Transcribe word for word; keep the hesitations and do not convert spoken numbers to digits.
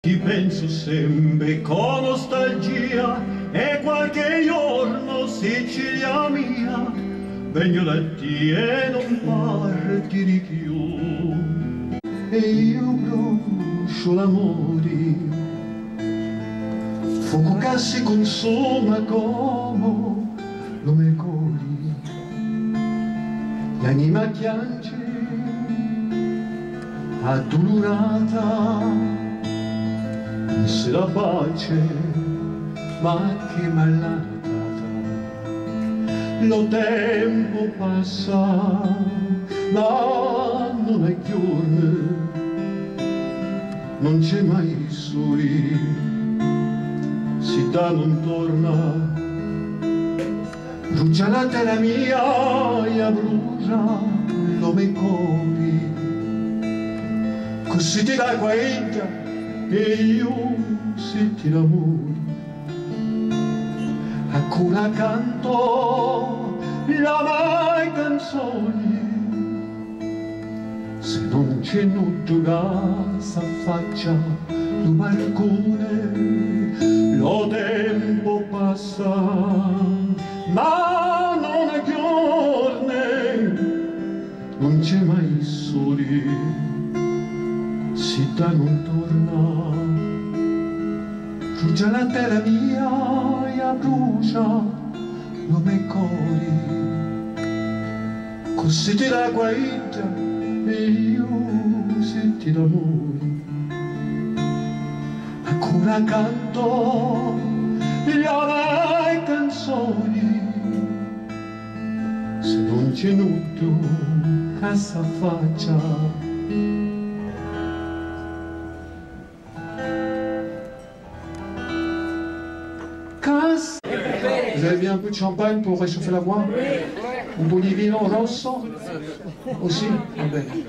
Ti penso sempre con nostalgia e qualche giorno Sicilia mia vengo da te e non parti di più e io brucio l'amore fuoco che si consuma come lo mercorio l'anima piange addolorata se la pace ma che malata lo tempo passa ma non è giorno non c'è mai soli si da non torna brucia la terra mia e brucia lo me copi così ti dà guaita e io senti l'amore ancora canto la mai canzoni se non c'è nulla s'affaccia sul balcone lo tempo passa ma non è giorno non c'è mai soli si da non torna brucia la terra mia e brucia lo me cori così ti la guaita e io senti l'amore ancora canto le canzoni se non c'è nulla che s'affaccia. Vous avez bien un peu de champagne pour réchauffer la voix? Un po' di vino rosso? Aussi? Va bene.